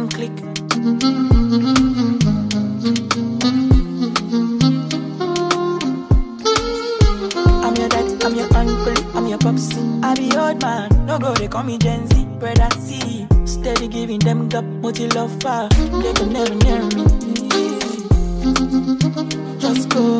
them click. I'm your dad, I'm your uncle, I'm your popsy. I be old man, no go, they call me Gen Z. Brother C, steady giving them gap, multi love far. They can never near me. Just go,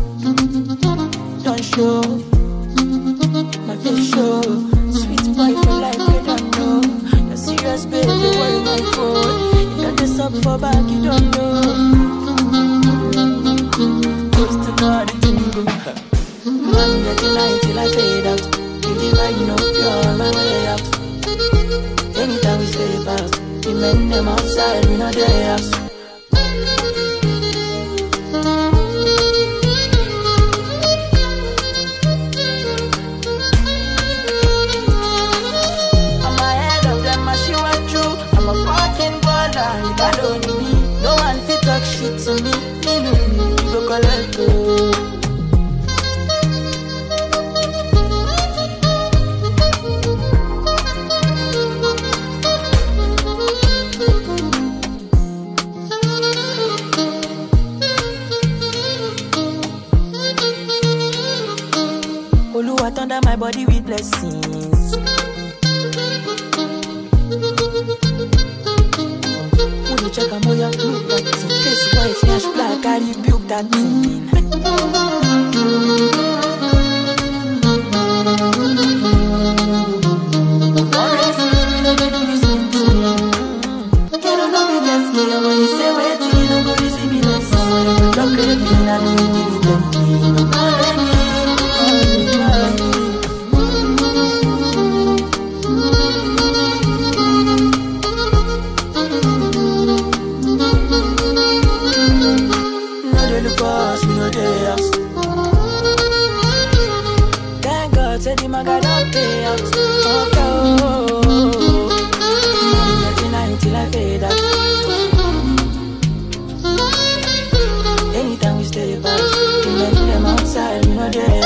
don't show my face show. Sweet boy for life, you don't know. The serious baby, worry my phone. You got this up for back, you don't know. Close to God, it can go. I'm getting high till I fade out. If the vibe no pure, my way out. Anytime we stay past, the men them outside, we know they house. I'm ahead of them, Asiwaju. I'm a fucking baller, you got only me. No one fit talk shit to me. You go collect go. Oluwa thunder my body with blessings. When you check a moya, look that thing. Face white, yash black, I rebuke that thing. Can't know me just kill when you say wait, you don't go receive me less. When you talk to me, I know you give it gently. No more than me. Thank God, said the maga don't pay out. Okay, I'm getting high till I fade out. Anytime we stay back, we let them outside, we know they